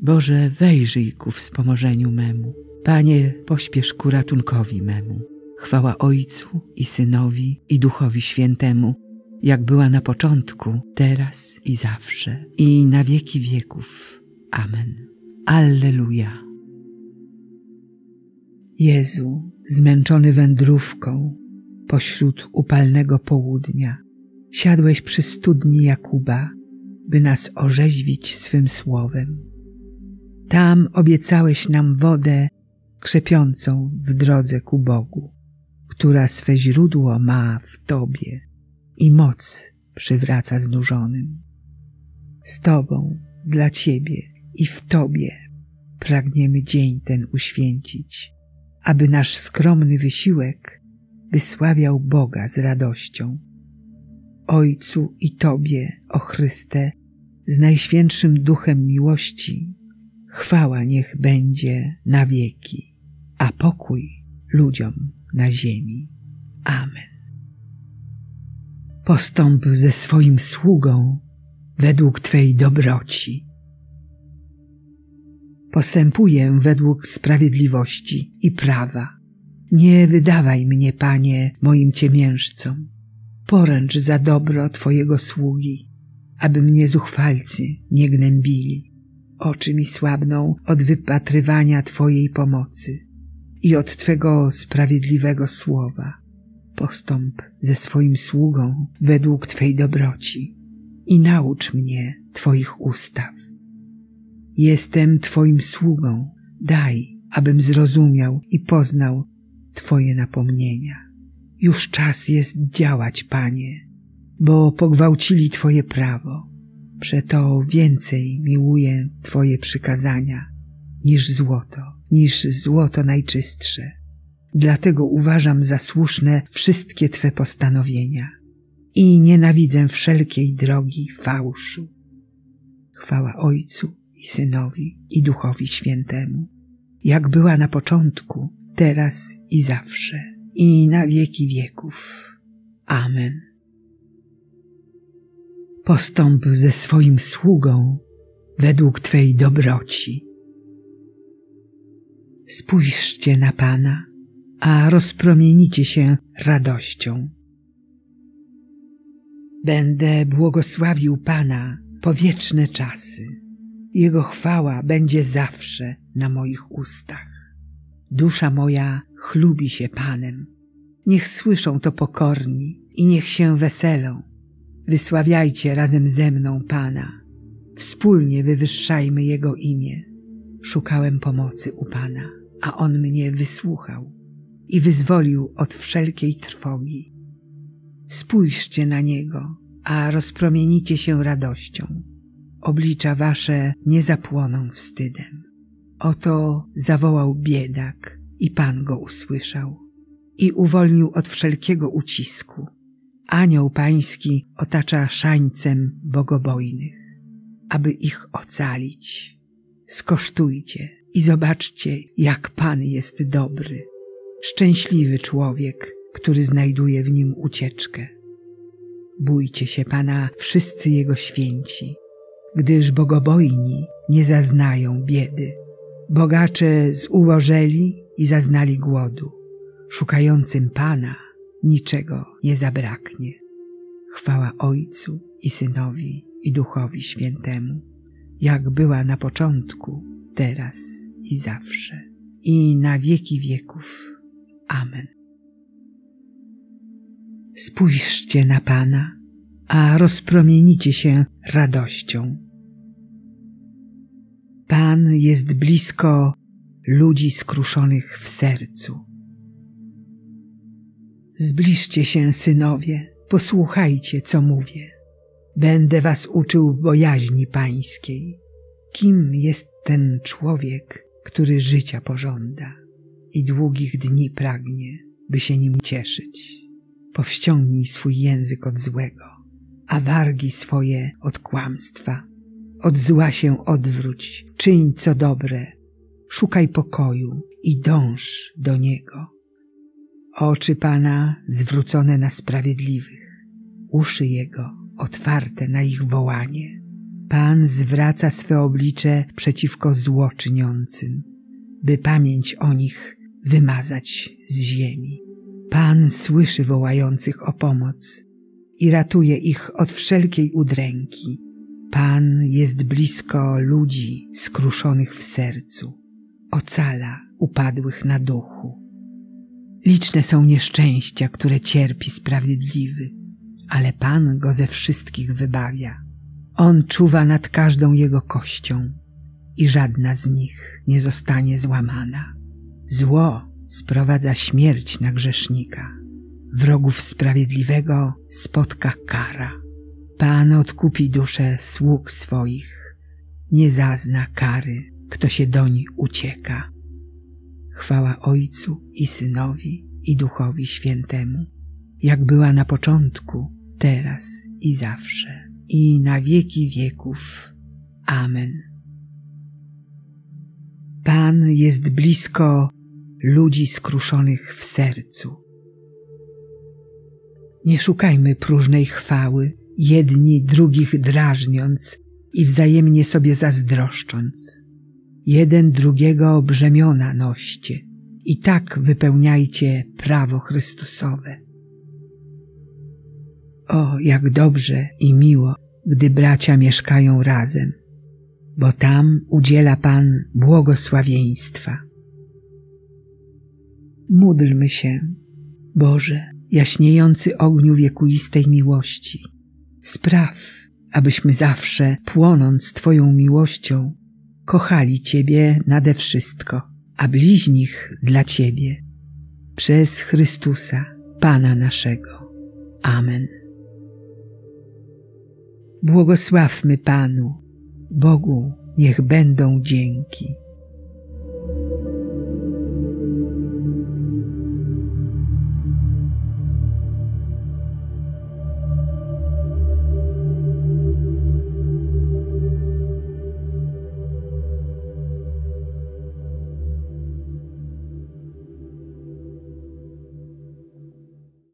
Boże, wejrzyj ku wspomożeniu memu. Panie, pośpiesz ku ratunkowi memu. Chwała Ojcu i Synowi i Duchowi Świętemu, jak była na początku, teraz i zawsze, i na wieki wieków. Amen. Alleluja. Jezu, zmęczony wędrówką, pośród upalnego południa, siadłeś przy studni Jakuba, by nas orzeźwić swym słowem. Tam obiecałeś nam wodę krzepiącą w drodze ku Bogu, która swe źródło ma w Tobie i moc przywraca znużonym. Z Tobą, dla Ciebie i w Tobie pragniemy dzień ten uświęcić, aby nasz skromny wysiłek wysławiał Boga z radością. Ojcu i Tobie, o Chryste, z Najświętszym Duchem miłości, chwała niech będzie na wieki, a pokój ludziom na ziemi. Amen. Postąp ze swoim sługą według Twej dobroci. Postępuję według sprawiedliwości i prawa. Nie wydawaj mnie, Panie, moim ciemiężcom. Poręcz za dobro Twojego sługi, aby mnie zuchwalcy nie gnębili. Oczy mi słabną od wypatrywania Twojej pomocy i od Twego sprawiedliwego słowa. Postąp ze swoim sługą według Twej dobroci i naucz mnie Twoich ustaw. Jestem Twoim sługą, daj, abym zrozumiał i poznał Twoje napomnienia. Już czas jest działać, Panie, bo pogwałcili Twoje prawo. Przeto więcej miłuję Twoje przykazania niż złoto najczystsze. Dlatego uważam za słuszne wszystkie Twe postanowienia i nienawidzę wszelkiej drogi fałszu. Chwała Ojcu i Synowi i Duchowi Świętemu, jak była na początku, teraz i zawsze, i na wieki wieków. Amen. Postąp ze swoim sługą według Twej dobroci. Spójrzcie na Pana, a rozpromienicie się radością. Będę błogosławił Pana po wieczne czasy. Jego chwała będzie zawsze na moich ustach. Dusza moja chlubi się Panem. Niech słyszą to pokorni i niech się weselą. Wysławiajcie razem ze mną Pana. Wspólnie wywyższajmy Jego imię. Szukałem pomocy u Pana, a On mnie wysłuchał i wyzwolił od wszelkiej trwogi. Spójrzcie na Niego, a rozpromienicie się radością. Oblicza wasze nie zapłoną wstydem. Oto zawołał biedak i Pan go usłyszał i uwolnił od wszelkiego ucisku. Anioł Pański otacza szańcem bogobojnych, aby ich ocalić. Skosztujcie i zobaczcie, jak Pan jest dobry. Szczęśliwy człowiek, który znajduje w Nim ucieczkę. Bójcie się Pana wszyscy Jego święci, gdyż bogobojni nie zaznają biedy. Bogacze zubożeli i zaznali głodu. Szukającym Pana niczego nie zabraknie. Chwała Ojcu i Synowi i Duchowi Świętemu, jak była na początku, teraz i zawsze, i na wieki wieków. Amen. Spójrzcie na Pana, a rozpromienicie się radością. Pan jest blisko ludzi skruszonych w sercu. Zbliżcie się, synowie, posłuchajcie, co mówię. Będę was uczył bojaźni Pańskiej. Kim jest ten człowiek, który życia pożąda i długich dni pragnie, by się nim cieszyć? Powściągnij swój język od złego, a wargi swoje od kłamstwa. Od zła się odwróć, czyń co dobre, szukaj pokoju i dąż do niego. Oczy Pana zwrócone na sprawiedliwych, uszy Jego otwarte na ich wołanie. Pan zwraca swe oblicze przeciwko złoczyniącym, by pamięć o nich wymazać z ziemi. Pan słyszy wołających o pomoc i ratuje ich od wszelkiej udręki. Pan jest blisko ludzi skruszonych w sercu, ocala upadłych na duchu. Liczne są nieszczęścia, które cierpi sprawiedliwy, ale Pan go ze wszystkich wybawia. On czuwa nad każdą jego kością i żadna z nich nie zostanie złamana. Zło sprowadza śmierć na grzesznika. Wrogów sprawiedliwego spotka kara. Pan odkupi duszę sług swoich. Nie zazna kary, kto się doń ucieka. Chwała Ojcu i Synowi i Duchowi Świętemu, jak była na początku, teraz i zawsze, i na wieki wieków. Amen. Pan jest blisko ludzi skruszonych w sercu. Nie szukajmy próżnej chwały, jedni drugich drażniąc i wzajemnie sobie zazdroszcząc. Jeden drugiego brzemiona noście i tak wypełniajcie prawo Chrystusowe. O, jak dobrze i miło, gdy bracia mieszkają razem, bo tam udziela Pan błogosławieństwa. Módlmy się. Boże, jaśniejący ogniu wiekuistej miłości, spraw, abyśmy zawsze, płonąc Twoją miłością, kochali Ciebie nade wszystko, a bliźnich dla Ciebie. Przez Chrystusa, Pana naszego. Amen. Błogosławmy Panu, Bogu niech będą dzięki.